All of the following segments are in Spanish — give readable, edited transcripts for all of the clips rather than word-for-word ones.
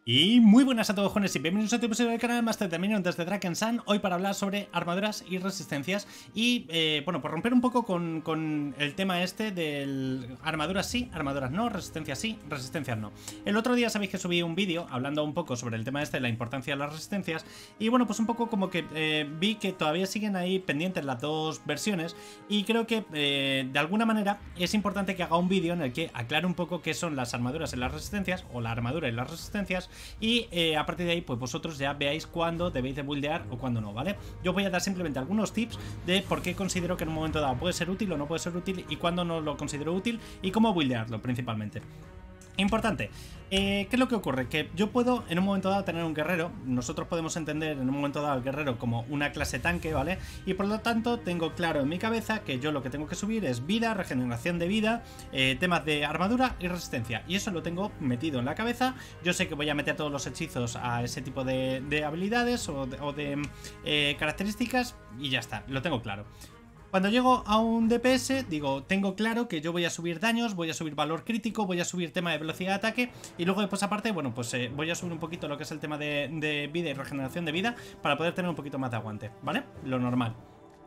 Y muy buenas a todos, jóvenes, y bienvenidos a otro episodio del canal Master Terminion desde Drakensang. Hoy para hablar sobre armaduras y resistencias y, bueno, por romper un poco con el tema este del armaduras sí, armaduras no, resistencias sí, resistencias no. El otro día sabéis que subí un vídeo hablando un poco sobre el tema este de la importancia de las resistencias y, bueno, pues un poco como que vi que todavía siguen ahí pendientes las dos versiones y creo que, de alguna manera, es importante que haga un vídeo en el que aclare un poco qué son las armaduras y las resistencias, o la armadura y las resistencias, y a partir de ahí pues vosotros ya veáis cuándo debéis de buildear o cuándo no, ¿vale? Yo voy a dar simplemente algunos tips de por qué considero que en un momento dado puede ser útil o no puede ser útil y cuándo no lo considero útil y cómo buildearlo principalmente. Importante, ¿qué es lo que ocurre? Que yo puedo en un momento dado tener un guerrero, nosotros podemos entender en un momento dado al guerrero como una clase tanque, ¿vale? Y por lo tanto tengo claro en mi cabeza que yo lo que tengo que subir es vida, regeneración de vida, temas de armadura y resistencia. Y eso lo tengo metido en la cabeza. Yo sé que voy a meter todos los hechizos a ese tipo de habilidades o de características y ya está, lo tengo claro. Cuando llego a un DPS, digo, tengo claro que yo voy a subir daños, voy a subir valor crítico, voy a subir tema de velocidad de ataque y luego después aparte, bueno, pues voy a subir un poquito lo que es el tema de vida y regeneración de vida para poder tener un poquito más de aguante, ¿vale? Lo normal.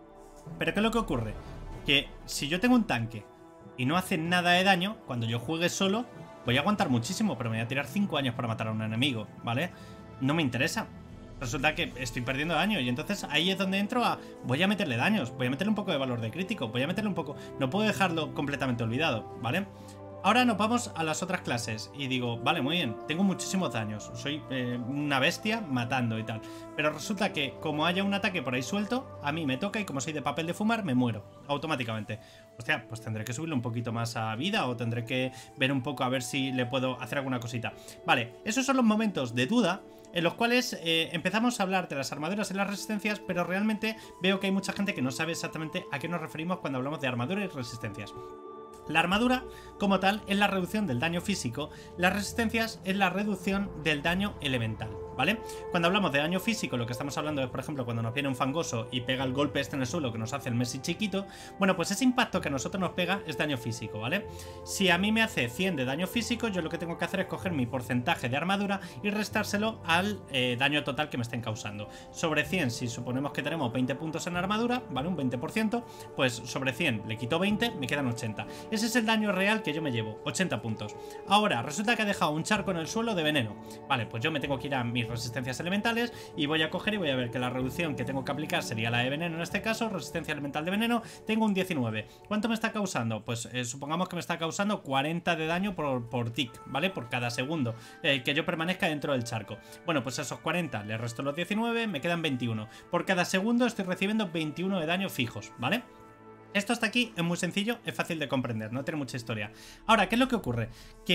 Pero ¿qué es lo que ocurre? Que si yo tengo un tanque y no hace nada de daño, cuando yo juegue solo, voy a aguantar muchísimo, pero me voy a tirar 5 años para matar a un enemigo, ¿vale? No me interesa. Resulta que estoy perdiendo daño y entonces ahí es donde entro a... Voy a meterle daños, voy a meterle un poco de valor de crítico, voy a meterle un poco... No puedo dejarlo completamente olvidado, ¿vale? Ahora nos vamos a las otras clases y digo, vale, muy bien, tengo muchísimos daños, soy una bestia matando y tal. Pero resulta que como haya un ataque por ahí suelto, a mí me toca y como soy de papel de fumar, me muero automáticamente. Hostia, pues tendré que subirle un poquito más a vida o tendré que ver un poco a ver si le puedo hacer alguna cosita. Vale, esos son los momentos de duda en los cuales empezamos a hablar de las armaduras y las resistencias, pero realmente veo que hay mucha gente que no sabe exactamente a qué nos referimos cuando hablamos de armadura y resistencias. La armadura, como tal, es la reducción del daño físico, las resistencias es la reducción del daño elemental, ¿vale? Cuando hablamos de daño físico, lo que estamos hablando es, por ejemplo, cuando nos viene un fangoso y pega el golpe este en el suelo que nos hace el Messi chiquito, bueno, pues ese impacto que a nosotros nos pega es daño físico, ¿vale? Si a mí me hace 100 de daño físico, yo lo que tengo que hacer es coger mi porcentaje de armadura y restárselo al daño total que me estén causando. Sobre 100, si suponemos que tenemos 20 puntos en armadura, ¿vale? Un 20%, pues sobre 100 le quito 20, me quedan 80. Ese es el daño real que yo me llevo, 80 puntos. Ahora, resulta que ha dejado un charco en el suelo de veneno. Vale, pues yo me tengo que ir a mis resistencias elementales y voy a coger y voy a ver que la reducción que tengo que aplicar sería la de veneno en este caso, resistencia elemental de veneno, tengo un 19. ¿Cuánto me está causando? Pues supongamos que me está causando 40 de daño por tick, ¿vale? Por cada segundo que yo permanezca dentro del charco. Bueno, pues esos 40 le resto los 19, me quedan 21. Por cada segundo estoy recibiendo 21 de daño fijos, ¿vale? Esto hasta aquí es muy sencillo, es fácil de comprender, no tiene mucha historia. Ahora, ¿qué es lo que ocurre?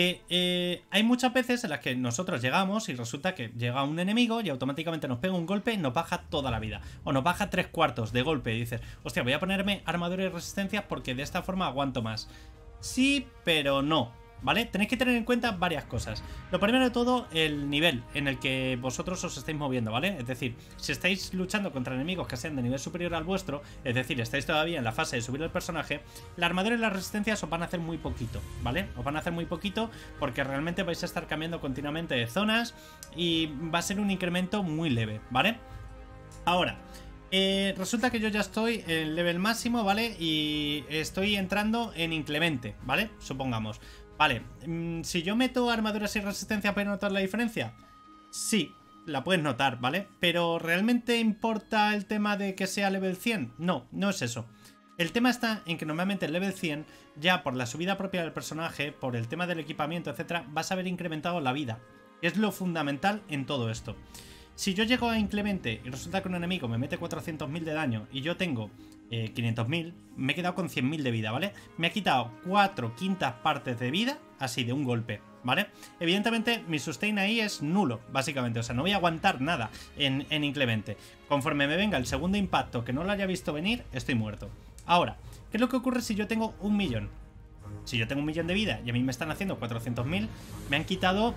Que hay muchas veces en las que nosotros llegamos y resulta que llega un enemigo y automáticamente nos pega un golpe y nos baja toda la vida. O nos baja 3/4 de golpe y dices, hostia, voy a ponerme armadura y resistencia porque de esta forma aguanto más. Sí, pero no. ¿Vale? Tenéis que tener en cuenta varias cosas. Lo primero de todo, el nivel en el que vosotros os estáis moviendo, ¿vale? Es decir, si estáis luchando contra enemigos que sean de nivel superior al vuestro, es decir, estáis todavía en la fase de subir el personaje, la armadura y las resistencias os van a hacer muy poquito, ¿vale? Os van a hacer muy poquito porque realmente vais a estar cambiando continuamente de zonas y va a ser un incremento muy leve, ¿vale? Ahora... resulta que yo ya estoy en level máximo, ¿vale? Y estoy entrando en inclemente, ¿vale? Supongamos. Vale, si yo meto armaduras y resistencia, ¿puedes notar la diferencia? Sí, la puedes notar, ¿vale? Pero ¿realmente importa el tema de que sea level 100? No, no es eso. El tema está en que normalmente el level 100, ya por la subida propia del personaje, por el tema del equipamiento, etcétera, vas a haber incrementado la vida. Es lo fundamental en todo esto. Si yo llego a inclemente y resulta que un enemigo me mete 400.000 de daño y yo tengo 500.000, me he quedado con 100.000 de vida, ¿vale? Me ha quitado 4/5 partes de vida, así de un golpe, ¿vale? Evidentemente mi sustain ahí es nulo, básicamente, o sea, no voy a aguantar nada en inclemente. Conforme me venga el segundo impacto que no lo haya visto venir, estoy muerto. Ahora, ¿qué es lo que ocurre si yo tengo 1.000.000? Si yo tengo 1.000.000 de vida y a mí me están haciendo 400.000, me han quitado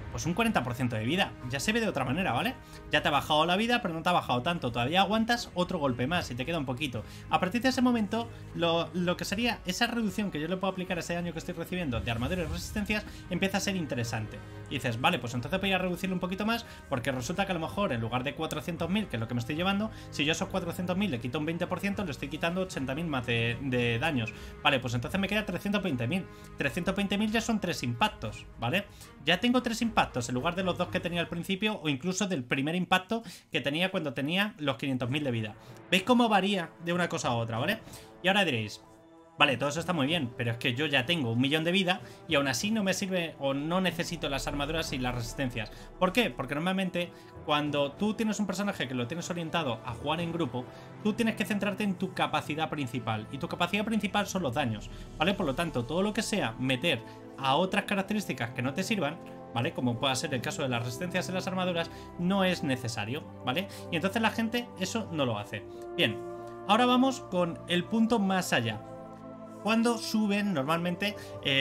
pues un 40% de vida. Ya se ve de otra manera, ¿vale? Ya te ha bajado la vida, pero no te ha bajado tanto. Todavía aguantas otro golpe más y te queda un poquito. A partir de ese momento, lo que sería esa reducción que yo le puedo aplicar a ese daño que estoy recibiendo de armadura y resistencias empieza a ser interesante. Y dices, vale, pues entonces voy a reducirlo un poquito más, porque resulta que a lo mejor en lugar de 400.000, que es lo que me estoy llevando, si yo a esos 400.000 le quito un 20%, le estoy quitando 80.000 más de daños. Vale, pues entonces me queda 320.000. 320.000 ya son 3 impactos, ¿vale? Ya tengo 3 impactos en lugar de los 2 que tenía al principio, o incluso del primer impacto que tenía cuando tenía los 500.000 de vida. ¿Veis cómo varía de una cosa a otra, ¿vale? Y ahora diréis, vale, todo eso está muy bien, pero es que yo ya tengo 1.000.000 de vida y aún así no me sirve o no necesito las armaduras y las resistencias. ¿Por qué? Porque normalmente cuando tú tienes un personaje que lo tienes orientado a jugar en grupo, tú tienes que centrarte en tu capacidad principal. Y tu capacidad principal son los daños, ¿vale? Por lo tanto, todo lo que sea meter a otras características que no te sirvan, ¿vale? Como pueda ser el caso de las resistencias y las armaduras, no es necesario, ¿vale? Y entonces la gente eso no lo hace. Bien, ahora vamos con el punto más allá. Cuando suben normalmente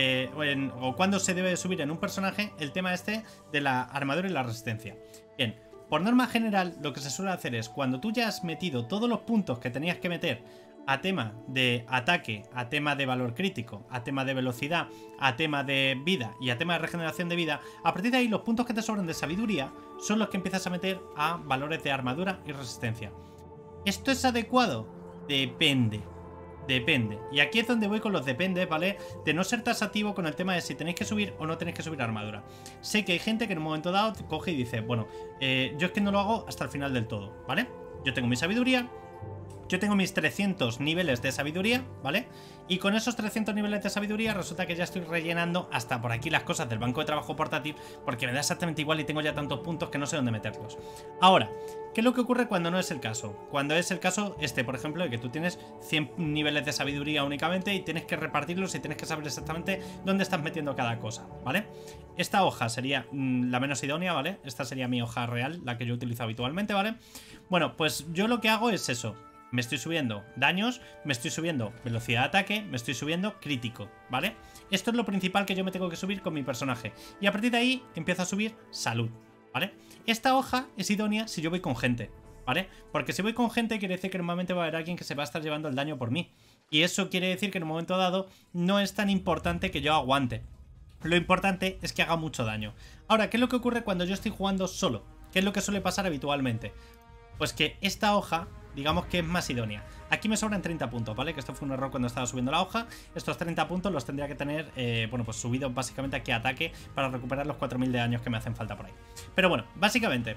o cuando se debe subir en un personaje el tema este de la armadura y la resistencia. Bien, por norma general lo que se suele hacer es cuando tú ya has metido todos los puntos que tenías que meter a tema de ataque, a tema de valor crítico, a tema de velocidad, a tema de vida y a tema de regeneración de vida, a partir de ahí los puntos que te sobran de sabiduría son los que empiezas a meter a valores de armadura y resistencia. ¿Esto es adecuado? Depende. Depende. Y aquí es donde voy con los depende, ¿vale? De no ser tasativo con el tema de si tenéis que subir o no tenéis que subir armadura. Sé que hay gente que en un momento dado coge y dice, bueno, yo es que no lo hago hasta el final del todo, ¿vale? Yo tengo mi sabiduría, yo tengo mis 300 niveles de sabiduría, ¿vale? Y con esos 300 niveles de sabiduría resulta que ya estoy rellenando hasta por aquí las cosas del banco de trabajo portátil porque me da exactamente igual y tengo ya tantos puntos que no sé dónde meterlos. Ahora, ¿qué es lo que ocurre cuando no es el caso? Cuando es el caso por ejemplo, de que tú tienes 100 niveles de sabiduría únicamente y tienes que repartirlos y tienes que saber exactamente dónde estás metiendo cada cosa, ¿vale? Esta hoja sería la menos idónea, ¿vale? Esta sería mi hoja real, la que yo utilizo habitualmente, ¿vale? Bueno, pues yo lo que hago es eso. Me estoy subiendo daños, me estoy subiendo velocidad de ataque, me estoy subiendo crítico, ¿vale? Esto es lo principal que yo me tengo que subir con mi personaje. Y a partir de ahí empiezo a subir salud, ¿vale? Esta hoja es idónea si yo voy con gente, ¿vale? Porque si voy con gente quiere decir que normalmente va a haber alguien que se va a estar llevando el daño por mí. Y eso quiere decir que en un momento dado no es tan importante que yo aguante. Lo importante es que haga mucho daño. Ahora, ¿qué es lo que ocurre cuando yo estoy jugando solo? ¿Qué es lo que suele pasar habitualmente? Pues que esta hoja, digamos que es más idónea. Aquí me sobran 30 puntos, ¿vale? Que esto fue un error cuando estaba subiendo la hoja. Estos 30 puntos los tendría que tener, bueno, pues subidos básicamente aquí a ataque para recuperar los 4.000 de daños que me hacen falta por ahí. Pero bueno, básicamente,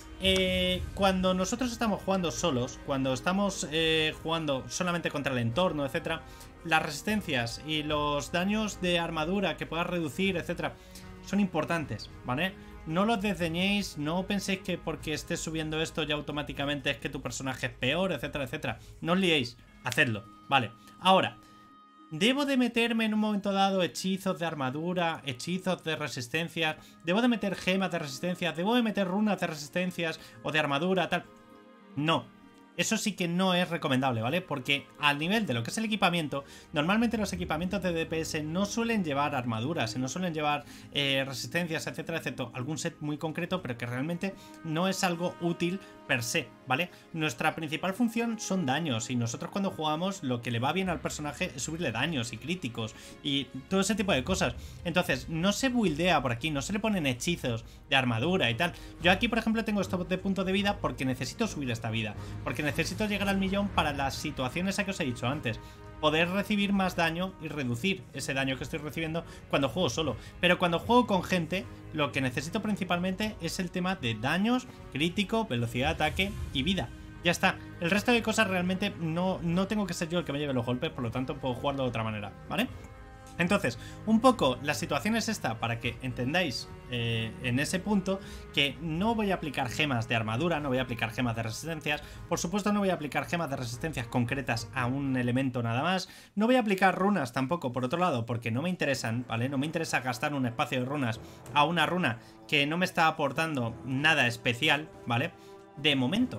cuando nosotros estamos jugando solos, cuando estamos jugando solamente contra el entorno, etcétera, las resistencias y los daños de armadura que puedas reducir, etcétera, son importantes, ¿vale? No los desdeñéis, no penséis que porque estés subiendo esto ya automáticamente es que tu personaje es peor, etcétera, etcétera. No os liéis, hacedlo, vale. Ahora, ¿debo de meterme en un momento dado hechizos de armadura, hechizos de resistencia? ¿Debo de meter gemas de resistencia? ¿Debo de meter runas de resistencias o de armadura, tal? No. Eso sí que no es recomendable, ¿vale? Porque al nivel de lo que es el equipamiento, normalmente los equipamientos de DPS no suelen llevar armaduras, no suelen llevar resistencias, etcétera, excepto algún set muy concreto, pero que realmente no es algo útil per se, ¿vale? Nuestra principal función son daños y nosotros cuando jugamos lo que le va bien al personaje es subirle daños y críticos y todo ese tipo de cosas. Entonces, no se buildea por aquí, no se le ponen hechizos de armadura y tal. Yo aquí, por ejemplo, tengo esto de punto de vida porque necesito subir esta vida, porque necesito llegar al 1.000.000 para las situaciones a que os he dicho antes. Poder recibir más daño y reducir ese daño que estoy recibiendo cuando juego solo. Pero cuando juego con gente, lo que necesito principalmente es el tema de daños, crítico, velocidad de ataque y vida. Ya está. El resto de cosas realmente no tengo que ser yo el que me lleve los golpes, por lo tanto puedo jugarlo de otra manera, ¿vale? Entonces, un poco la situación es esta para que entendáis en ese punto que no voy a aplicar gemas de armadura, no voy a aplicar gemas de resistencias, por supuesto no voy a aplicar gemas de resistencias concretas a un elemento nada más, no voy a aplicar runas tampoco por otro lado porque no me interesan, ¿vale? No me interesa gastar un espacio de runas a una runa que no me está aportando nada especial, ¿vale? De momento.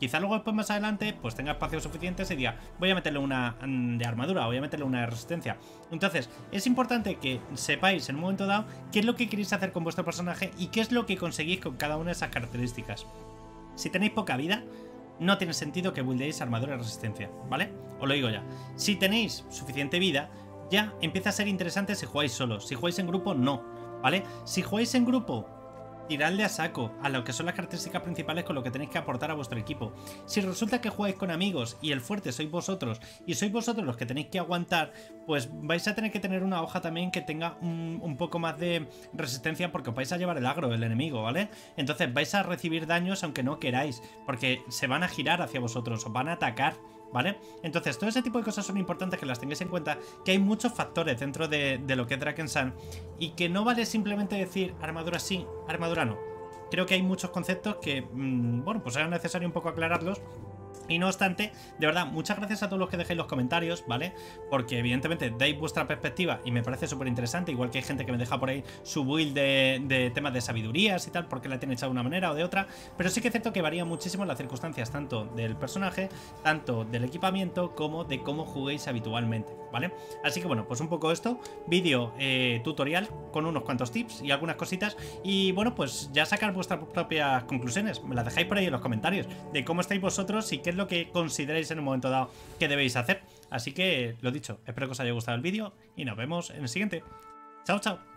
quizá luego después más adelante pues tenga espacios suficientes y diga, voy a meterle una de armadura, voy a meterle una de resistencia. Entonces, es importante que sepáis en un momento dado qué es lo que queréis hacer con vuestro personaje y qué es lo que conseguís con cada una de esas características. Si tenéis poca vida, no tiene sentido que buildéis armadura y resistencia, ¿vale? Os lo digo ya. Si tenéis suficiente vida, ya empieza a ser interesante si jugáis solos. Si jugáis en grupo, no, ¿vale? Si jugáis en grupo, tiradle a saco a lo que son las características principales con lo que tenéis que aportar a vuestro equipo. Si resulta que jugáis con amigos y el fuerte sois vosotros y sois vosotros los que tenéis que aguantar, pues vais a tener que tener una hoja también que tenga un poco más de resistencia porque os vais a llevar el agro, el enemigo, ¿vale? Entonces vais a recibir daños aunque no queráis, porque se van a girar hacia vosotros, os van a atacar, ¿vale? Entonces, todo ese tipo de cosas son importantes que las tengáis en cuenta, que hay muchos factores dentro de lo que es Drakensang y que no vale simplemente decir armadura sí, armadura no. Creo que hay muchos conceptos que, bueno, pues era necesario un poco aclararlos. Y no obstante, de verdad, muchas gracias a todos los que dejéis los comentarios, ¿vale? Porque evidentemente dais vuestra perspectiva y me parece súper interesante, igual que hay gente que me deja por ahí su build de temas de sabidurías y tal, porque la tiene hecha de una manera o de otra, pero sí que es cierto que varía muchísimo las circunstancias, tanto del personaje, tanto del equipamiento, como de cómo juguéis habitualmente, ¿vale? Así que bueno, pues un poco esto, vídeo tutorial con unos cuantos tips y algunas cositas, y bueno, pues ya sacar vuestras propias conclusiones, me las dejáis por ahí en los comentarios, de cómo estáis vosotros y qué es lo que consideréis en un momento dado que debéis hacer. Así que, lo dicho, espero que os haya gustado el vídeo y nos vemos en el siguiente. Chao, chao.